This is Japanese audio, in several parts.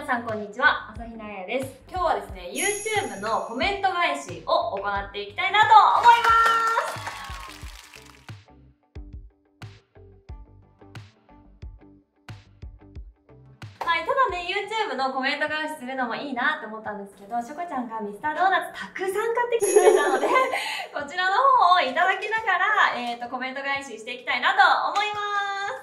さんこんにちは、朝日奈彩です。今日はですね、YouTube のコメント返しを行っていきたいなと思います。はい、ただね、YouTube のコメント返しするのもいいなって思ったんですけど、しょこちゃんがミスタードーナツたくさん買ってきてくれたのでこちらの方をいただきながら、コメント返ししていきたいなと思います。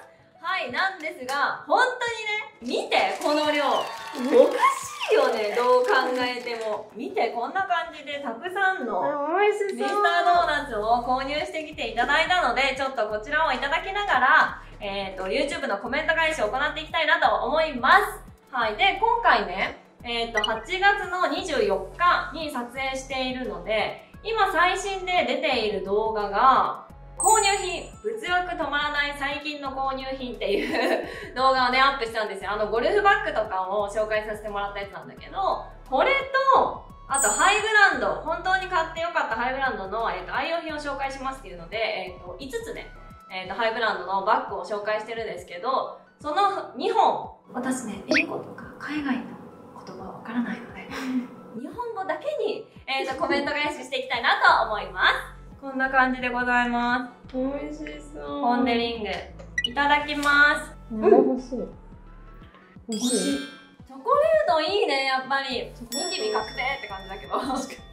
はい、なんですが、本当にね、見て、この量。おかしいよね、どう考えても。見て、こんな感じでたくさんのミスタードーナツを購入してきていただいたので、ちょっとこちらをいただきながら、YouTube のコメント返しを行っていきたいなと思います。はい。で、今回ね、8月の24日に撮影しているので、今最新で出ている動画が、購入品、物欲止まらない最近の購入品っていう動画をね、アップしたんですよ。ゴルフバッグとかを紹介させてもらったやつなんだけど、これと、あとハイブランド、本当に買ってよかったハイブランドの、愛用品を紹介しますっていうので、5つね、ハイブランドのバッグを紹介してるんですけど、その2本、私ね、英語とか海外の言葉はわからないので、日本語だけに、コメント返ししていきたいなと思います。こんな感じでございます。 美味しそう。 ポン・デ・リング。いただきます。 欲しい。欲しい。 チョコレートいいね、やっぱり。ニキビ確定って感じだけど。美味し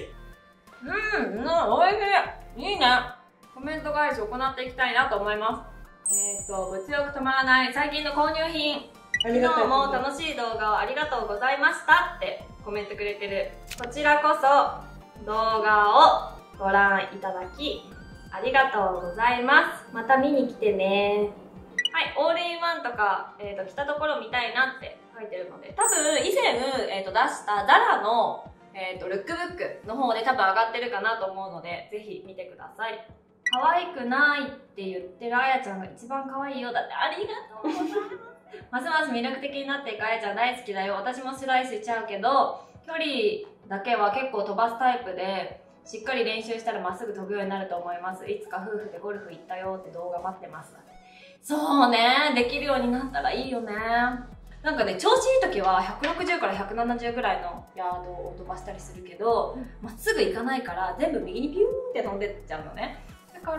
い。いいね。コメント返しを行っていきたいなと思います。物欲止まらない最近の購入品。昨日も楽しい動画をありがとうございましたってコメントくれてる。こちらこそ動画をご覧いただきありがとうございます。また見に来てね。はい、オールインワンとか、着たところ見たいなって書いてるので、多分以前、出したザラの、ルックブックの方で多分上がってるかなと思うので、ぜひ見てください。可愛くないって言ってるあやちゃんが一番可愛いよ。だってありがとうございます。ますます魅力的になっていくあやちゃん大好きだよ。私もスライスしちゃうけど、距離だけは結構飛ばすタイプで、しっかり練習したらまっすぐ飛ぶようになると思います。いつか夫婦でゴルフ行ったよって動画待ってます。そうね、できるようになったらいいよね。なんかね、調子いい時は160から170ぐらいのヤードを飛ばしたりするけど、まっすぐ行かないから全部右にピューンって飛んでっちゃうのね。だから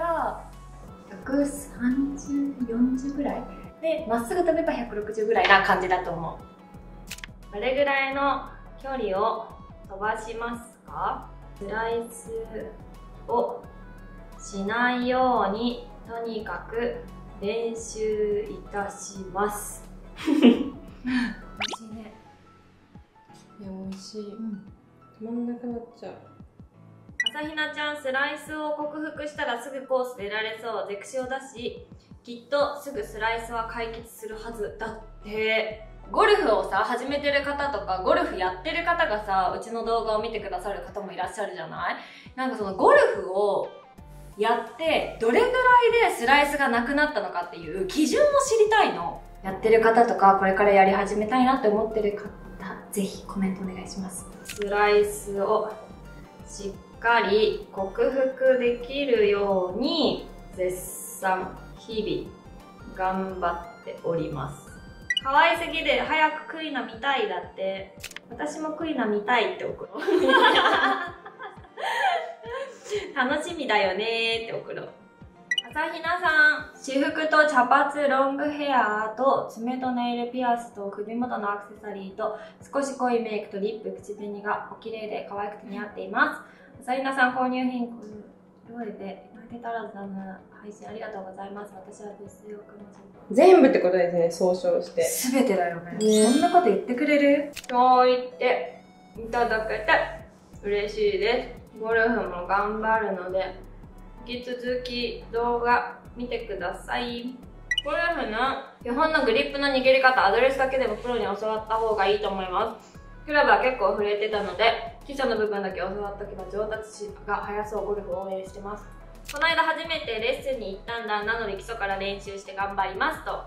、130、40ぐらいで、まっすぐ飛べば160ぐらいな感じだと思う。どれぐらいの距離を飛ばしますか？スライスをしないようにとにかく練習いたします。美味しいね。 いや、美味しい。止まんなくなっちゃう。 朝比奈ちゃん、スライスを克服したらすぐコース出られそう。ゼクシオだし、きっとすぐスライスは解決するはずだって。ゴルフをさ、始めてる方とか、ゴルフやってる方がさ、うちの動画を見てくださる方もいらっしゃるじゃない？なんかそのゴルフをやって、どれぐらいでスライスがなくなったのかっていう基準を知りたいの。やってる方とか、これからやり始めたいなって思ってる方、ぜひコメントお願いします。スライスをしっかり克服できるように、絶賛、日々、頑張っております。可愛すぎる、早くクイナ見たいだって。私もクイナ見たいって送ろう。楽しみだよねーって送ろう。朝比奈さん、私服と茶髪、ロングヘアと爪とネイルピアスと首元のアクセサリーと少し濃いメイクとリップ、口紅がお綺麗で可愛くて似合っています。朝比奈さん、購入品、料理で手足らずな配信ありがとうございます。私は物欲の全部ってことですね、総称して。 すべてだよね。そんなこと言ってくれる？そう言っていただけて嬉しいです。ゴルフも頑張るので、引き続き動画見てください。ゴルフの基本のグリップの握り方、アドレスだけでもプロに教わった方がいいと思います。クラブは結構触れてたので、基礎の部分だけ教わっとけば上達が早そう。ゴルフを応援してます。この間初めてレッスンに行ったんだ。なので基礎から練習して頑張りますと。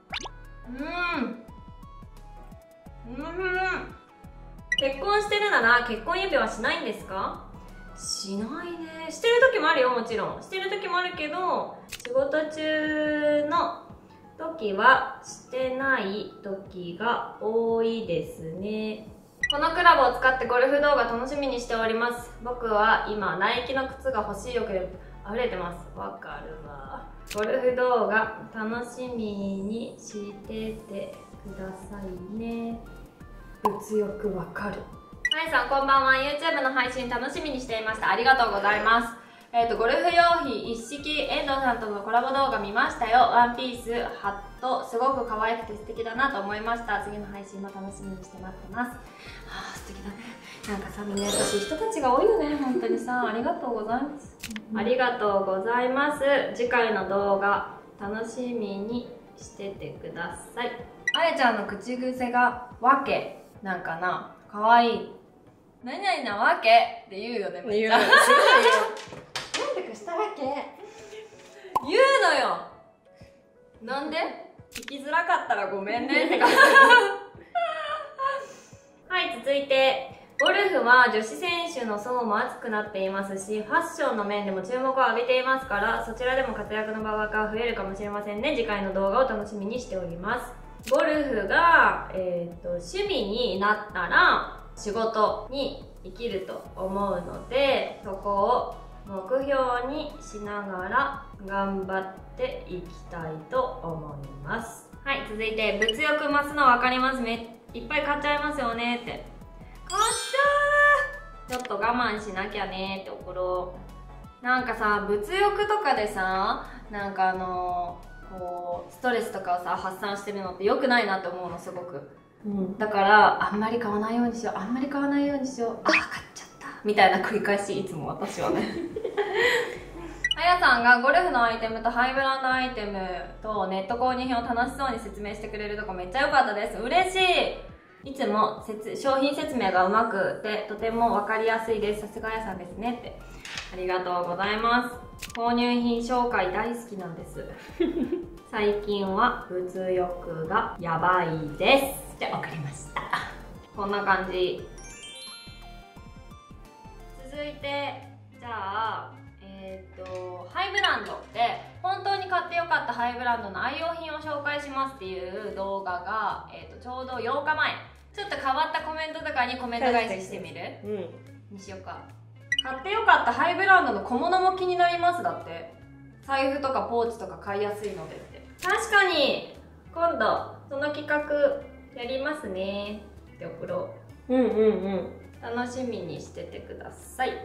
結婚してるなら結婚指輪しないんですか？しないね。してる時もあるよ、もちろん。してる時もあるけど、仕事中の時はしてない時が多いですね。このクラブを使ってゴルフ動画楽しみにしております。僕は今ナイキの靴が欲しい欲で溢れてます。わかるわ。ゴルフ動画楽しみにしててくださいね。物欲わかる。はいさんこんばんは。 YouTube の配信楽しみにしていました。ありがとうございます。ゴルフ用品一式、遠藤さんとのコラボ動画見ましたよ。ワンピース、ハット、すごく可愛くて素敵だなと思いました。次の配信も楽しみにして待ってます。素敵だね。なんかさ、みんな優しい人たちが多いよね、本当にさ。ありがとうございます。ありがとうございます。次回の動画、楽しみにしててください。あやちゃんの口癖が、わけ、なんかな、かわいい。何々なわけって言うよね、めっちゃ。 すごいよ。 なんでかしたわけ言うのよ。なんで聞きづらかったらごめんねってかはい、続いてゴルフは女子選手の層も熱くなっていますし、ファッションの面でも注目を浴びていますから、そちらでも活躍の場が増えるかもしれませんね。次回の動画を楽しみにしております。ゴルフが、趣味になったら仕事に生きると思うので、そこを目標にしながら頑張っていきたいと思います。はい、続いて物欲増すの分かります。いっぱい買っちゃいますよねって。買っちゃう。ちょっと我慢しなきゃねって送ろう。なんかさ、物欲とかでさ、なんかこうストレスとかをさ発散してるのって良くないなって思うの、すごく。だからあんまり買わないようにしよう、あんまり買わないようにしよう、あ、買っちゃったみたいな繰り返し、いつも私はねあやさんがゴルフのアイテムとハイブランドアイテムとネット購入品を楽しそうに説明してくれるとこめっちゃ良かったです。嬉しい。いつも商品説明がうまくてとても分かりやすいです。さすがあやさんですねって。ありがとうございます。購入品紹介大好きなんです最近は物欲がやばいですって送りました。こんな感じ。続いてじゃあハイブランドで本当に買ってよかったハイブランドの愛用品を紹介しますっていう動画が、ちょうど8日前。ちょっと変わったコメントとかにコメント返ししてみる？にしようか。買ってよかったハイブランドの小物も気になります。だって財布とかポーチとか買いやすいのでって。確かに今度その企画やりますねって送ろう。楽しみにしててください。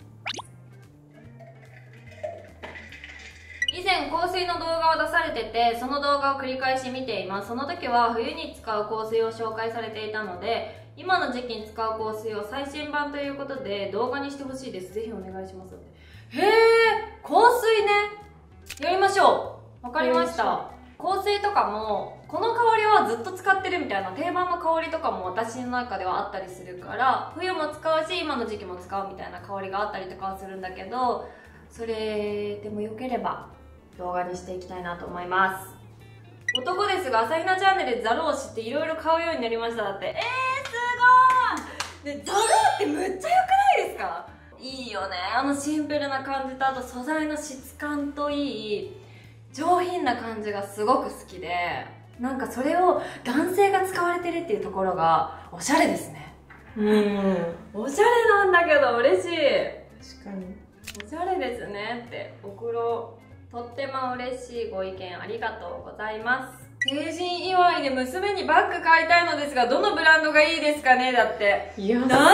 以前香水の動画を出されてて、その動画を繰り返し見ています。その時は冬に使う香水を紹介されていたので、今の時期に使う香水を最新版ということで動画にしてほしいです。ぜひお願いしますって。へー、香水ね、やりましょう。わかりました。香水とかもこの香りはずっと使ってるみたいな定番の香りとかも私の中ではあったりするから、冬も使うし今の時期も使うみたいな香りがあったりとかはするんだけど、それでもよければ動画にしていきたいなと思います。男ですが朝比奈チャンネルでザルを知っていろいろ買うようになりました。だってすごい。でザルってむっちゃ良くないですか？いいよね、シンプルな感じと、あと素材の質感といい上品な感じがすごく好きで、なんかそれを男性が使われてるっていうところがおしゃれですね。おしゃれなんだけど嬉しい。 確かにおしゃれですねって送ろう。とっても嬉しいご意見ありがとうございます。成人祝いで娘にバッグ買いたいのですが、どのブランドがいいですかね？だって。 いや、 何それ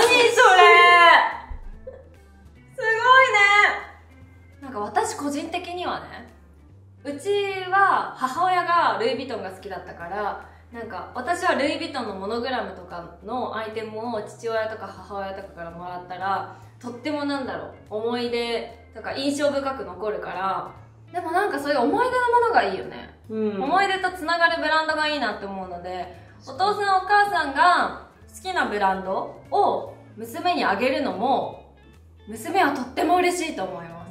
すごいね。なんか私個人的にはね、うちは母親がルイ・ヴィトンが好きだったから、なんか私はルイ・ヴィトンのモノグラムとかのアイテムを父親とか母親とかからもらったら、とってもなんだろう、思い出とか印象深く残るから。でもなんかそういう思い出のものがいいよね。思い出とつながるブランドがいいなって思うので、お父さんお母さんが好きなブランドを娘にあげるのも、娘はとっても嬉しいと思います。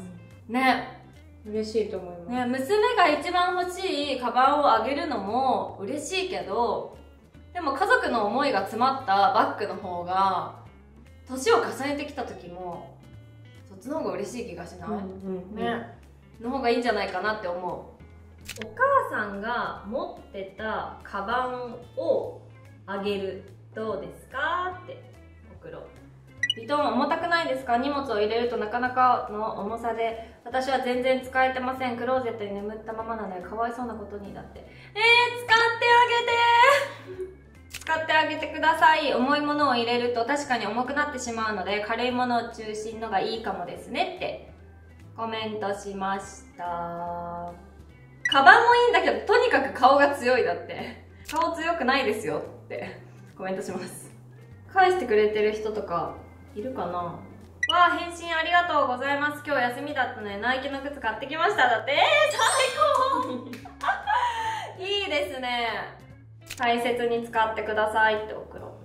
ね。 嬉しいと思います。 ね、娘が一番欲しいカバンをあげるのも嬉しいけど、でも家族の思いが詰まったバッグの方が、年を重ねてきた時も、そっちの方が嬉しい気がしない？ね。の方がいいんじゃないかなって思う。 お母さんが持ってたカバンをあげる。どうですかって送ろう。ビトン重たくないですか？荷物を入れるとなかなかの重さで、私は全然使えてません。クローゼットに眠ったままなのでかわいそうなことに。だって。使ってあげて使ってあげてください。重いものを入れると確かに重くなってしまうので、軽いものを中心のがいいかもですねってコメントしました。カバンもいいんだけど、とにかく顔が強い。だって。顔強くないですよってコメントします。返してくれてる人とかいるかな。わあ、返信ありがとうございます。今日休みだったのでナイキの靴買ってきました。だって。最高いいですね。大切に使ってくださいって送ろう。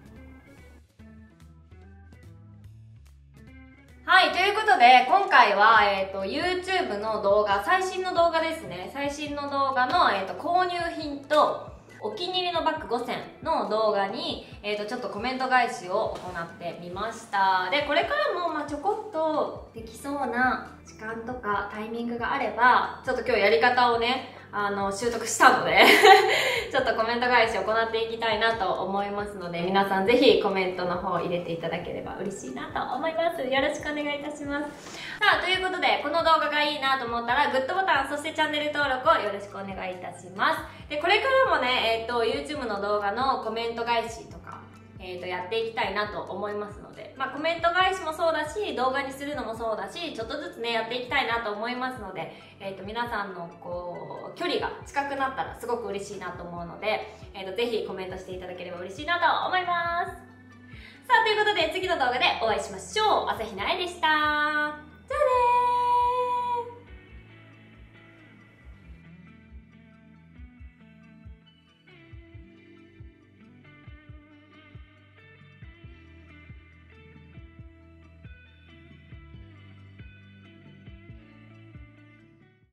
はい、ということで、今回は、YouTube の動画、最新の動画ですね。最新の動画の、購入品と、お気に入りのバッグ5選の動画に、ちょっとコメント返しを行ってみました。で、これからも、ちょこっとできそうな時間とかタイミングがあれば、ちょっと今日やり方をね、習得したので、ちょっとコメント返しを行っていきたいなと思いますので、皆さんぜひコメントの方を入れていただければ嬉しいなと思います。よろしくお願いいたします。さあ、ということで、この動画がいいなと思ったら、グッドボタン、そしてチャンネル登録をよろしくお願いいたします。で、これからもね、YouTube の動画のコメント返しとか、やっていきたいなと思いますので、コメント返しもそうだし、動画にするのもそうだし、ちょっとずつね、やっていきたいなと思いますので、皆さんの距離が近くなったらすごく嬉しいなと思うので、ぜひコメントしていただければ嬉しいなと思います。さあ、ということで次の動画でお会いしましょう。朝日奈絵でした。じゃあねー。